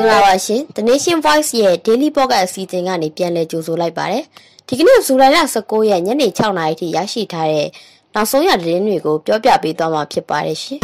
္ဂလာပါရှင် The Nation Voice ရဲ့ Daily Podcast အစီအစဉ်ကနေပြန်လည်ကြိုဆိုလိုက်ပါတယ်။ဒီကနေ့ဇူလိုင်လ19ရက်ညနေ6 နာရီထိရရှိထားတဲ့နောက်ဆုံးရသတင်းတွေကိုပြောပြပေးသွားမှာဖြစ်ပါတယ်ရှင်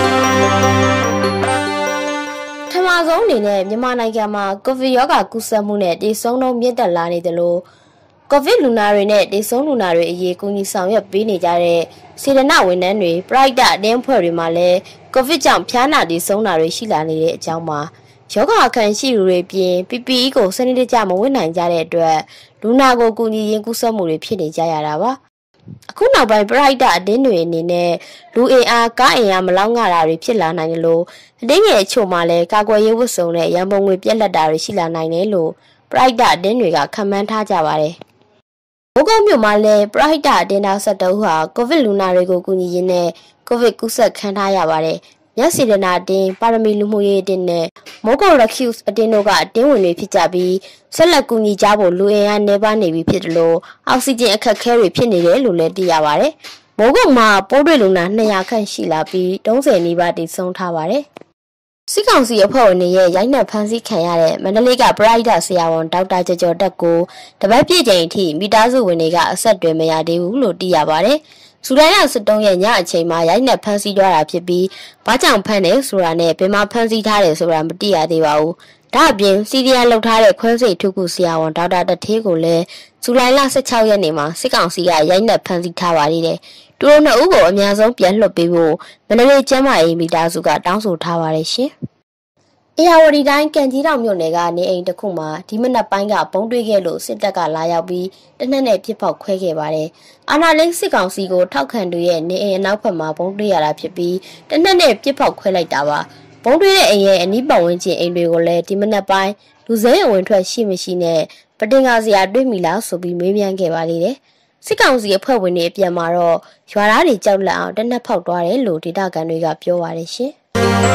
။ထမဆုံးအနေနဲ့မြန်မာနိုင်ငံမှာကိုဗစ်ရောဂါကူးစက်မှုနဲ့တည်ဆုံနှုန်းမြင့်တက်လာနေတယ်လို့ကိုဗစ်လူနာတွေနဲ့တည်ဆုံလူနာတွေအရေးကူညီဆောင်ရွက်ပေးနေကြတဲ့စေတနာဝန်ထမ်းတွေပရိုက်တာအတင်းဖွဲ့တွေမှာလည်းကိုဗစ်ကြောင့်ဖျားနာတည်ဆုံတာတွေရှိလာနေတဲ့အကြောင်းမှာယောဂအခမ်းရှိသူတွေပြင် PPE ကိုစနစ်တကျမဝတ်နိုင်ကြတဲ့အတွက်လူနာကိုကူညီရင်းကူးစက်မှုတွေဖြစ်နေကြရတာပါအခုနောက်ပိုင်းပရိုက်တာအတင်းတွေအနေနဲ့လူအင်အားကားအင်အားမလောက်ငှတာတွေဖြစ်လာနိုင်တယ်လို့အတင်းငယ်အချို့မှလည်းကာကွယ်ရေးဝတ်စုံနဲ့ရန်ပုံငွေပြက်လက်တာတွေရှိလာနိုင်တယ်လို့ပရိုက်တာအတင်းတွေကခန့်မှန်းထားကြပါတယ်ဘိုးကုန်းမြို့မှာလည်းပရိုက်တာအတင်းသား72ဦးဟာကိုဗစ်လူနာတွေကိုကူညီရင်းနဲ့ကိုဗစ်ကူးစက်ခံထားရပါတယ်ညစီဒနာတင်ပါရမီလူမှုရေးအတင်းနဲ့မိုးကုတ်ရက်ကျူးအတင်းတို့ကအတင်းဝင်တွေဖြစ်ကြပြီးဆက်လက်ကူညီကြဖို့လူအင်အားနေပါနေပြီဖြစ်တယ်လို့အောက်ဆီဂျင်အခက်အခဲတွေဖြစ်နေတယ်လို့လည်းသိရပါတယ်။မိုးကုတ်မှာပိုးတွေ့လူနာ200ခန့်ရှိလာပြီး30နီးပါးတည်ဆုံထားပါတယ်။စစ်ကောင်စီအဖွဲ့ဝင်တွေရဲ့ရိုက်နှက်ဖမ်းဆီးခံရတဲ့မန္တလေးကပရိုက်တာဆရာဝန်ဒေါက်တာကျော်တက်ကိုတပတ်ပြည့်ချိန်အထိမိသားစုဝင်တွေကအဆက်အသွယ်မရသေးဘူးလို့သိရပါတယ်။ဇူလိုင်လ23ရက်ညအချိန်မှာရိုက်နှက်ဖမ်းဆီးသွားတာဖြစ်ပြီးဘာကြောင့်ဖမ်းတယ်ဆိုတာနဲ့ဘယ်မှာဖမ်းဆီးထားတယ်ဆိုတာမသိရသေးပါဘူး။ဒါ့အပြင်စီဒီအန်လောက်ထားတဲ့ခွဲစိတ်ထုခုဆရာဝန်ဒေါက်တာတထေးကိုလည်းဇူလိုင်လ16ရက်နေ့မှာစစ်ကောင်စီကရိုက်နှက်ဖမ်းဆီးထားပါသေးတယ်။သူတို့နှစ်ဦးကိုအများဆုံးပြန်လွှတ်ပေးဖို့မန္တလေးကျန်းမာရေးမိသားစုကတောင်းဆိုထားပါတယ်ရှင်။အေရဝတီတိုင်းကံကြီးတောင်မြို့နယ်ကနေအိမ်တစ်ခုမှာဒီမနက်ပိုင်းကပုံတွေးခဲ့လို့စစ်တပ်ကလာရောက်ပြီးတနက်နဲ့ပြစ်ပေါက်ခွဲခဲ့ပါတယ်။အာနာလိန်စစ်ကောင်စီကိုထောက်ခံသူရဲ့နေအိမ်အနောက်ဘက်မှာပုံတွေးရတာဖြစ်ပြီးတနက်နဲ့ပြစ်ပေါက်ခွဲလိုက်တာပါ။ပုံတွေးတဲ့အိမ်ရဲ့အနီးပတ်ဝန်းကျင်အိမ်တွေကိုလည်းဒီမနက်ပိုင်းလူစဲအဝင်ထွက်ရှိမရှိနဲ့ပတင်ကားစရာတွေ့မိလားဆိုပြီးမေးမြန်းခဲ့ပါလေတယ်။စစ်ကောင်စီအဖွဲ့ဝင်တွေအပြန်မှာတော့ရွာသားတွေကြောက်လန့်အောင်တနက်ဖောက်သွားတယ်လို့ဒေသခံတွေကပြောပါတယ်ရှင်။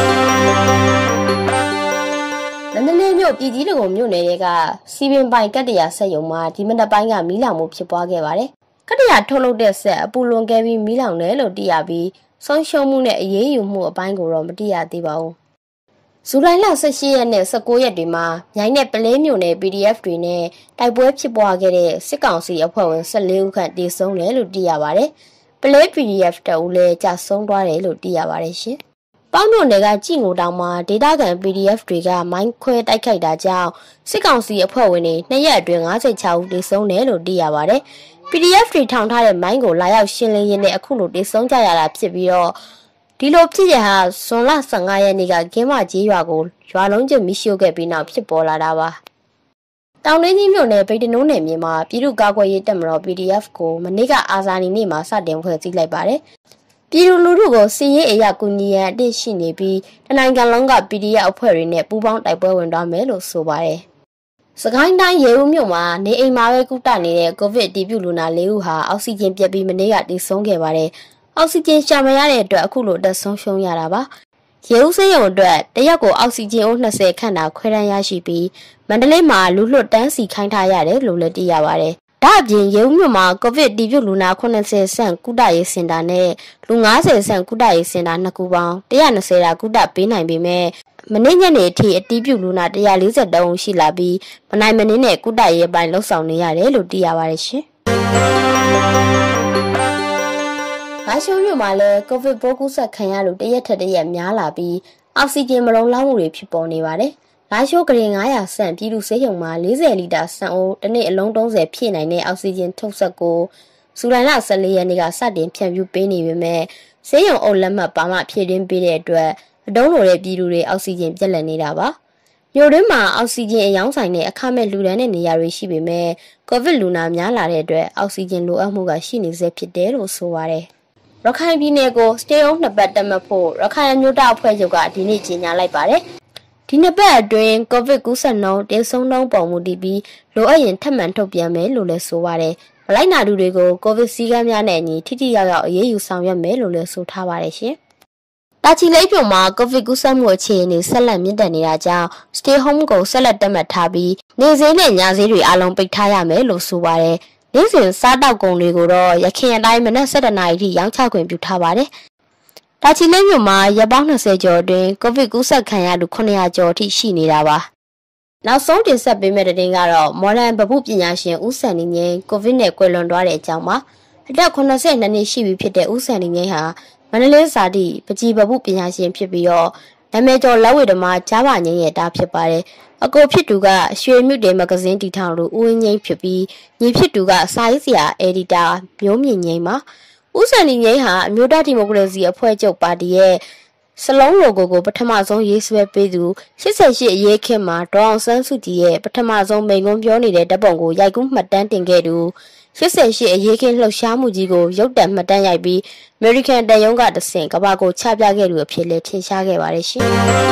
မန္တလေးမြို့ပြည်ကြီးတကုံမြို့နယ်ကစီပင်ပိုင်ကတ္တရာဆက်ယုံမှာဒီမနက်ပိုင်းကမီးလောင်မှုဖြစ်ပွားခဲ့ပါတယ်။ကတ္တရာထုတ်လုပ်တဲ့ဆက်အပူလွန်ခဲ့ပြီးမီးလောင်တယ်လို့သိရပြီးဆုံးရှုံးမှုနဲ့အရေးယူမှုအပိုင်းကိုတော့မသိရသေးပါဘူး။ဇူလိုင်လ18ရက်နဲ့19ရက်တွေမှာမြိုင်နဲ့ပလဲမြို့နယ် PDF တွေနဲ့တိုက်ပွဲဖြစ်ပွားခဲ့တဲ့စစ်ကောင်စီအဖွဲ့ဝင်14ဦးခန့်တေဆုံးတယ်လို့သိရပါတယ်။ပလဲ PDF တအုပ်လည်းကြာဆုံးသွားတယ်လို့သိရပါတယ်ရှင်။ပေါင်းမြို့နယ်ကကြည်ငိုတောင်မှာဒေတာကန် PDF တွေကမိုင်းခွဲတိုက်ခိုက်တာကြောင့်စစ်ကောင်စီအဖွဲ့ဝင်တွေ2ရက်အတွင်း56ဦးတေဆုံးတယ်လို့သိရပါတယ်။ PDF တွေထောင်ထားတဲ့မိုင်းကိုလာရောက်ရှင်းလင်းရင်းနဲ့အခုလိုတေဆုံးကြရတာဖြစ်ပြီးတော့ဒီလိုဖြစ်ရဟာဇွန်လ15ရက်နေ့ကကင်းမကြီးရွာကိုရွာလုံးကျွတ်မိရှို့ခဲ့ပြီးနောက်ဖြစ်ပေါ်လာတာပါ။တောင်တွင်းကြီးမြို့နယ်ဗိတ်တနိုးနယ်မြေမှာပြည်သူ့ကာကွယ်ရေးတပ်မတော် PDF ကိုမနေ့ကအာဇာနည်နေ့မှာစတင်ဖွဲ့စည်းလိုက်ပါတယ်။ပြည်သူလူထုကိုစီရေးအရာကူညီရန်အသင့်ရှိနေပြီးတနိုင်ငံလုံးက PDF အဖွဲ့တွေနဲ့ပူးပေါင်းတိုက်ပွဲဝင်သွားမယ်လို့ဆိုပါတယ်။စကိုင်းတိုင်းရေဦးမြို့မှာနေအိမ်မှာပဲကုသနေတဲ့ကိုဗစ်တီးပြူလူနာ4ဦးဟာအောက်ဆီဂျင်ပြတ်ပြီးမနေ့ကတည်ဆုံးခဲ့ပါတယ်။အောက်ဆီဂျင်ရှာမရတဲ့အတွက်အခုလိုတက်ဆုံးရှုံးရတာပါ။ရေဦးစေးရုံအတွက်တရက်ကိုအောက်ဆီဂျင်အိုး20ခန့်သာခွဲတန်းရရှိပြီးမန္တလေးမှာလူလွတ်တန်းစီခိုင်းထားရတယ်လို့လည်းသိရပါတယ်။ဒါအပြင်ရေဦးမြို့မှာကိုဗစ်တီးပြူလူနာ80ဆန့်ကုသရေးစင်တာနဲ့လူ90ဆန့်ကုသရေးစင်တာ2ခုပေါင်း120တာကုသပေးနိုင်ပေမဲ့မနေ့ညနေအထိအတီးပြူလူနာ143ဦးရှိလာပြီးမနိုင်မနှင်းနဲ့ကုသရေးပိုင်းလှုပ်ဆောင်နေရတယ်လို့သိရပါတယ်ရှင်။ဘာရှုံမြို့မှာလည်းကိုဗစ်ပိုးကူးစက်ခံရလို့တရက်ထက်တရက်များလာပြီးအောက်ဆီဂျင်မလုံလောက်မှုတွေဖြစ်ပေါ်နေပါတယ်။လာရှိုးကရင်900ဆန့်ပြည်သူဆေးရုံမှာ40လီတာဆန့်အိုးတစ်နေ့အလုံး30ဖြည့်နိုင်တဲ့အောက်ဆီဂျင်ထုတ်ဆက်ကိုဇူလိုင်လ14ရက်နေ့ကစတင်ဖြန့်ဖြူးပေးနေပေမဲ့ဆေးရုံအုပ်လက်မှတ်ပါမှဖြည့်တင်းပေးတဲ့အတွက်အတုံးလိုတဲ့ပြည်သူတွေအောက်ဆီဂျင်ပြတ်လည်နေတာပါမြို့တွင်းမှာအောက်ဆီဂျင်အယောင်းဆိုင်နဲ့အခမဲ့လှူဒန်းတဲ့နေရာတွေရှိပေမဲ့ကိုဗစ်လူနာများလာတဲ့အတွက်အောက်ဆီဂျင်လိုအပ်မှုကရှိနေဆဲဖြစ်တယ်လို့ဆိုပါတယ်ရခိုင်ပြည်နယ်ကို stay home 2ပတ်တက်မှတ်ဖို့ရခိုင်အမျိုးသားအဖွဲ့ချုပ်ကဒီနေ့ကြေညာလိုက်ပါတယ်ဒီနှစ်ပတ်အတွင်းကိုဗစ်ကူးစက်နှုန်းတေဆုံးနှုန်းပေါ်မူတည်ပြီးလိုအပ်ရင်ထပ်မံထုတ်ပြန်မယ်လို့လည်းဆိုပါတယ်။မလိုက်နာသူတွေကိုကိုဗစ်စည်းကမ်းများနဲ့အညီထိထိရောက်ရောက်အရေးယူဆောင်ရွက်မယ်လို့လည်းဆိုထားပါတယ်ရှင်။တာချီလိပ်မြို့မှာကိုဗစ်ကူးစက်မှုအခြေအနေဆက်လက်မြင့်တက်နေတာကြောင့် stay home ကိုဆက်လက်တက်မှတ်ထားပြီးနေဈေးနဲ့ညဈေးတွေအလုံးပိတ်ထားရမယ်လို့ဆိုပါတယ်။နေ့စဉ်စားတောက်ကုန်တွေကိုတော့ရခင်အတိုင်းမနက်7:00နာရီထိရောင်းချခွင့်ပြုထားပါတယ်။တာချီလိပ်မြို့မှာရက်ပေါင်း20ကျော်အတွင်းကိုဗစ်ကူးစက်ခံရသူ900ကျော်အထိရှိနေတာပါနောက်ဆုံးတင်ဆက်ပေးမယ့်တဲ့တင်ကတော့မော်ဒန်ဗပုပညာရှင်ဦးစံနေငင်းကိုဗစ်နဲ့ကွယ်လွန်သွားတဲ့အကြောင်းပါအသက်82နှစ်ရှိပြီဖြစ်တဲ့ဦးစံနေငင်းဟာမန္တလေးစာတီပကြီးဗပုပညာရှင်ဖြစ်ပြီးတော့နာမည်ကျော်လက်ဝဲသမားကြားပါငင်းရဲ့တားဖြစ်ပါတယ်အကိုဖြစ်သူကရွှေမြုပ်တယ်မဂဇင်းတီထောင်လို့ဦးဝင်းငင်းဖြစ်ပြီးညီဖြစ်သူကစာရေးဆရာအက်ဒီတာမျိုးမြင့်ငင်းပါဦးစံနေငင်းဟာအမျိုးသားဒီမိုကရေစီအဖွဲ့ချုပ်ပါတီရဲ့စလုံးလိုကိုပထမဆုံးရေးဆွဲပေးသူ88အရေးခင်မှာဒေါအောင်ဆန်းစုကြည်ရဲ့ပထမဆုံးမိန့်ခွန်းပြောနေတဲ့ဓာတ်ပုံကိုရိုက်ကူးမှတ်တမ်းတင်ခဲ့သူ88အရေးခင်လှုပ်ရှားမှုကြီးကိုရုပ်တံမှတ်တမ်းရိုက်ပြီး American တန်ယုံကတဆင့်ကမ္ဘာကိုချပြခဲ့သူအဖြစ်လည်းထင်ရှားခဲ့ပါတယ်ရှင်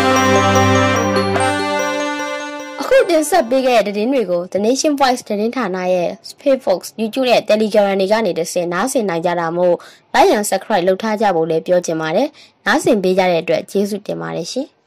အခုတင်ဆက်ပေးခဲ့တဲ့သတင်းတွေကို The Nation Voice သတင်းဌာနရဲ့ Facebook YouTube နဲ့ Telegram တွေကနေတဆင့်နားဆင်နိုင်ကြတာမို့ like and subscribe လုပ်ထားကြဖို့လည်းပြောချင်ပါတယ်နားဆင်ပေးကြတဲ့အတွက်ကျေးဇူးတင်ပါတယ်ရှင်